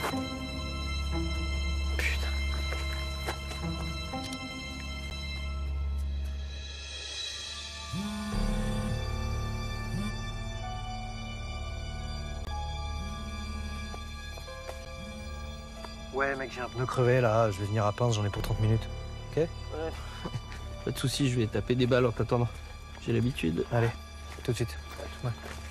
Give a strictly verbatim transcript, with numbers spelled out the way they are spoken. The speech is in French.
Putain. Ouais mec, j'ai un pneu crevé là, je vais venir à Pince, j'en ai pour trente minutes. Ok? Ouais. Pas de soucis, je vais taper des balles en t'attendant. J'ai l'habitude. Allez, tout de suite. Ouais.